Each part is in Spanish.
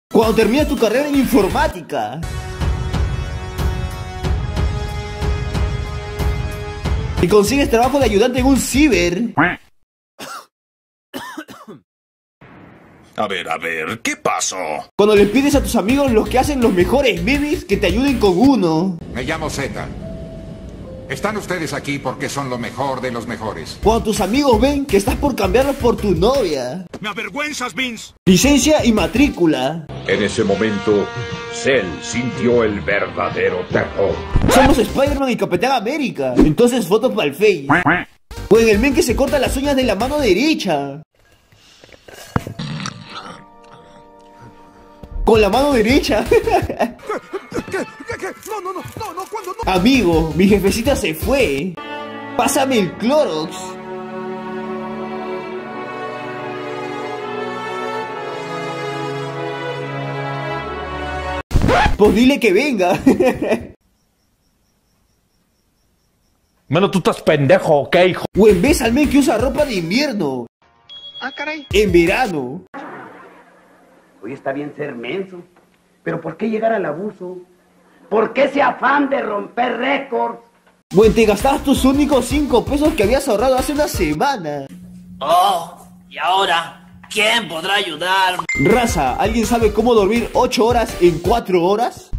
Cuando terminas tu carrera en informática. Y consigues trabajo de ayudante en un ciber. A ver, ¿qué pasó? Cuando les pides a tus amigos los que hacen los mejores memes que te ayuden con uno. Me llamo Z. Están ustedes aquí porque son lo mejor de los mejores. Cuando tus amigos ven que estás por cambiarlos por tu novia. ¡Me avergüenzas, Vince! Licencia y matrícula. En ese momento, Cell sintió el verdadero terror. Somos Spider-Man y Capitán América. Entonces fotos para el Face. O en el men que se corta las uñas de la mano derecha. Con la mano derecha. ¿Qué? No, ¿cuándo no? Amigo, mi jefecita se fue. Pásame el Clorox. Pues dile que venga. Mano, tú estás pendejo, ¿ok, hijo? O en vez al men que usa ropa de invierno. Ah, caray. En verano. Hoy está bien ser menso, pero ¿por qué llegar al abuso? ¿Por qué ese afán de romper récords? Bueno, te gastabas tus únicos 5 pesos que habías ahorrado hace una semana. Oh, ¿y ahora? ¿Quién podrá ayudarme? Raza, ¿alguien sabe cómo dormir 8 horas en 4 horas?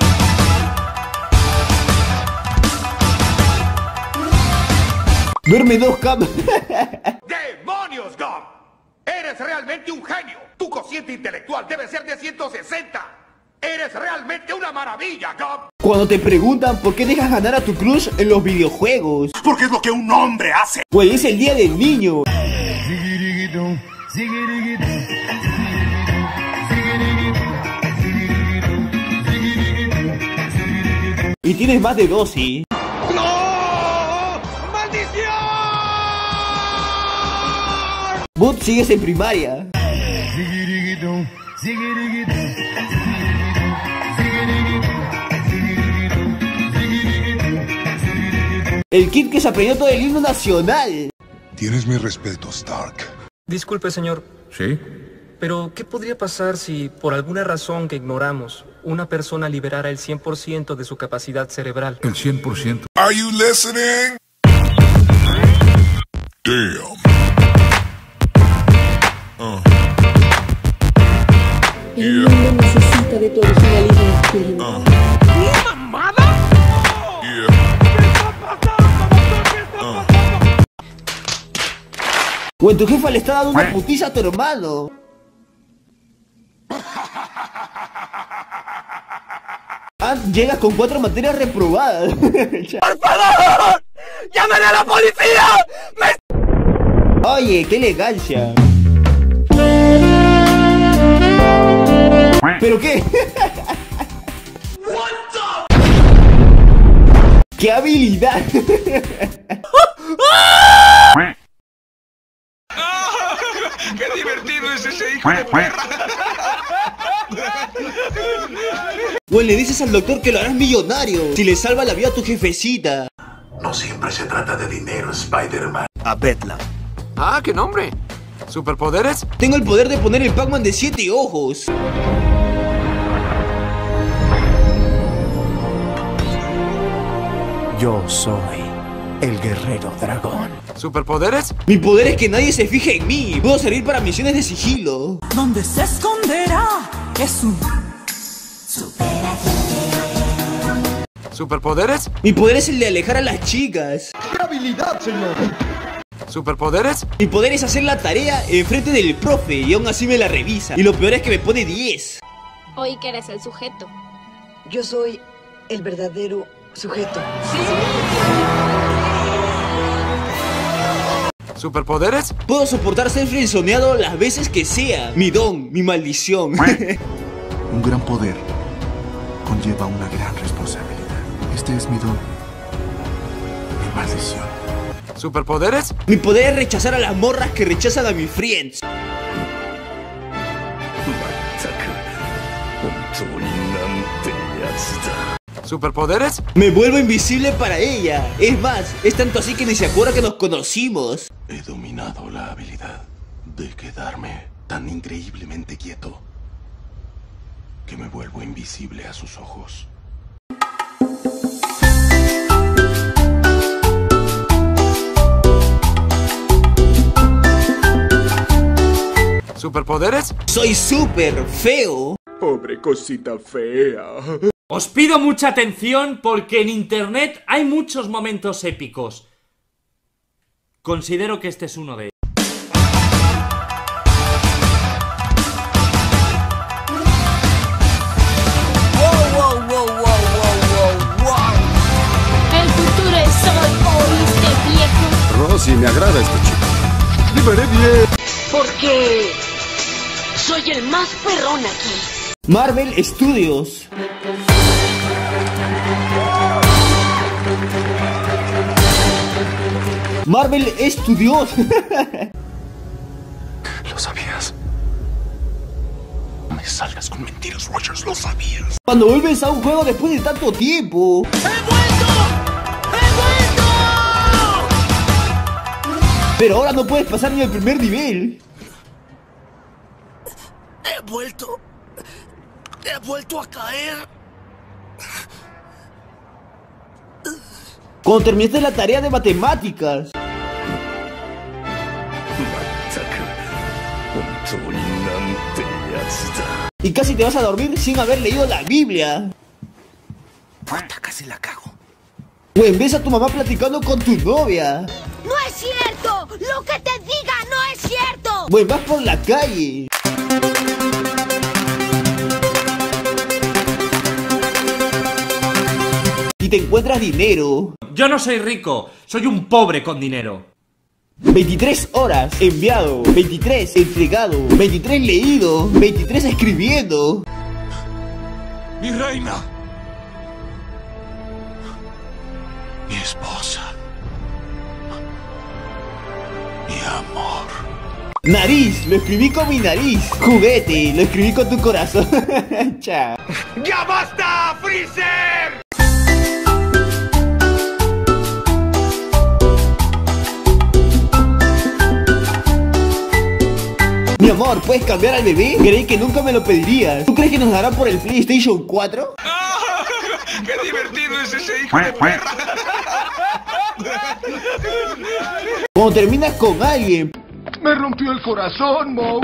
Duerme 2 camas. ¡Demonios, Gum! ¡Eres realmente un genio! Tu cociente intelectual debe ser de 160. ¡Eres realmente una maravilla, Gum! Cuando te preguntan por qué dejas ganar a tu crush en los videojuegos. Porque es lo que un hombre hace. Pues es el día del niño. Y tienes más de 12. ¡No! ¡Maldición! Vos sigues en primaria. El kid que se aprendió todo el himno nacional. Tienes mi respeto, Stark. Disculpe, señor. ¿Sí? Pero, ¿qué podría pasar si, por alguna razón que ignoramos, una persona liberara el 100% de su capacidad cerebral? El 100%. Are you listening? Damn. El mundo necesita de tu originalismo masculino. ¿Qué mamada? Yeah. ¿Qué está pasando, doctor? ¿Qué está pasando? O en tu jefa le está dando una putiza a tu hermano. Ah, llegas con 4 materias reprobadas. ¡Por favor! ¡Llamen a la policía! Oye, qué elegancia. ¿Pero qué? ¡Qué habilidad! ¡Qué divertido es ese hijo de perra! O le dices al doctor que lo harás millonario si le salva la vida a tu jefecita. No siempre se trata de dinero, Spider-Man. A Bedlam. Ah, ¿qué nombre? ¿Superpoderes? Tengo el poder de poner el Pac-Man de 7 ojos. Yo soy el guerrero dragón. ¿Superpoderes? Mi poder es que nadie se fije en mí. Puedo servir para misiones de sigilo. Donde se esconderá es un... ¿Superpoderes? Mi poder es el de alejar a las chicas. ¡Qué habilidad, señor! ¿Superpoderes? Mi poder es hacer la tarea enfrente del profe y aún así me la revisa. Y lo peor es que me pone 10. Oí que eres el sujeto. Yo soy el verdadero sujeto. ¿Superpoderes? Puedo soportar ser frenzoneado las veces que sea. Mi don, mi maldición. Un gran poder conlleva una gran responsabilidad. Este es mi don. Mi maldición. ¿Superpoderes? Mi poder es rechazar a las morras que rechazan a mis friends. ¿Superpoderes? Me vuelvo invisible para ella. Es más, es tanto así que ni se acuerda que nos conocimos. He dominado la habilidad de quedarme tan increíblemente quieto que me vuelvo invisible a sus ojos. ¿Superpoderes? Soy súper feo. Pobre cosita fea. Os pido mucha atención porque en internet hay muchos momentos épicos. Considero que este es uno de ellos. El futuro es hoy, ¿oíste, viejo? Rosy, me agrada este chico. Viviré bien. Porque soy el más perrón aquí. Marvel Studios. Marvel Studios. Lo sabías. No me salgas con mentiras, Rogers, lo sabías. Cuando vuelves a un juego después de tanto tiempo. ¡He vuelto! ¡He vuelto! Pero ahora no puedes pasar ni el primer nivel. He vuelto a caer. Cuando terminaste la tarea de matemáticas. Y casi te vas a dormir sin haber leído la Biblia. Puta, casi la cago. O en vez a tu mamá platicando con tu novia. ¡No es cierto! ¡Lo que te diga no es cierto! O en vas por la calle. Y te encuentras dinero. Yo no soy rico, soy un pobre con dinero. 23 horas enviado, 23 entregado, 23 leído, 23 escribiendo. Mi reina. Mi esposa. Mi amor. Nariz, lo escribí con mi nariz. Juguete, lo escribí con tu corazón. Chao. ¡Ya basta, Freezer! Mi amor, ¿puedes cambiar al bebé? Creí que nunca me lo pedirías. ¿Tú crees que nos darán por el PlayStation 4? ¡Qué divertido es ese hijo de perra! Cuando terminas con alguien. Me rompió el corazón, Mo.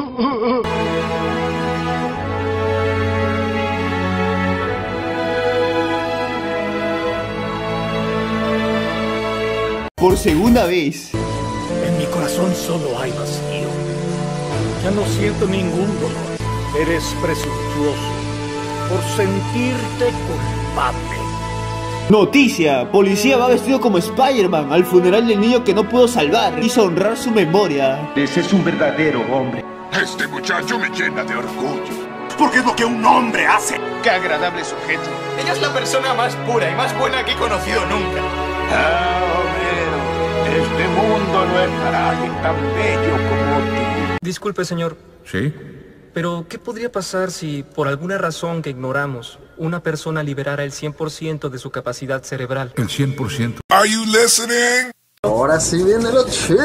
Por segunda vez. En mi corazón solo hay vacío. Ya no siento ningún dolor. Eres presuntuoso por sentirte culpable. Noticia, policía va vestido como Spider-Man al funeral del niño que no pudo salvar. Hizo honrar su memoria. Ese es un verdadero hombre. Este muchacho me llena de orgullo. Porque es lo que un hombre hace. ¡Qué agradable sujeto! Ella es la persona más pura y más buena que he conocido nunca. Este mundo no es para alguien tan bello como tú. Disculpe, señor. ¿Sí? Pero, ¿qué podría pasar si, por alguna razón que ignoramos, una persona liberara el 100% de su capacidad cerebral? El 100%. Are you listening? Ahora sí viene lo chido.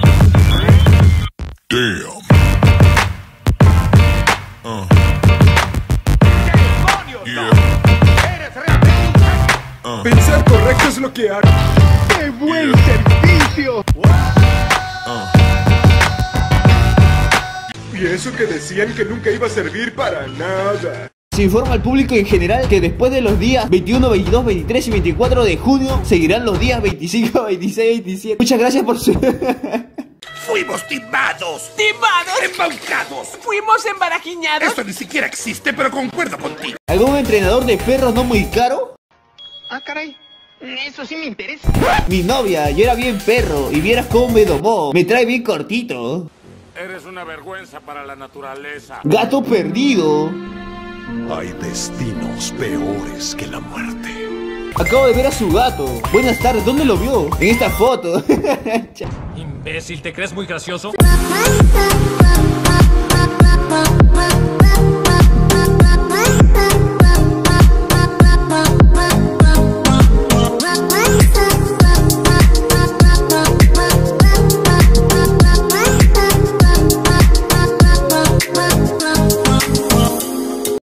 Damn. Pensar correcto es lo que hago. ¡Qué buen servicio! Y eso que decían que nunca iba a servir para nada. Se informa al público en general que después de los días 21, 22, 23 y 24 de junio seguirán los días 25, 26, 27. Muchas gracias por su... Fuimos timados. ¡Timados! Embaucados. ¡Fuimos embarajiñados! Esto ni siquiera existe, pero concuerdo contigo. ¿Algún entrenador de perros no muy caro? Ah, caray. Eso sí me interesa. Mi novia, yo era bien perro y vieras cómo me domó. Me trae bien cortito. Eres una vergüenza para la naturaleza. Gato perdido. Hay destinos peores que la muerte. Acabo de ver a su gato. Buenas tardes, ¿dónde lo vio? En esta foto. Imbécil, ¿te crees muy gracioso?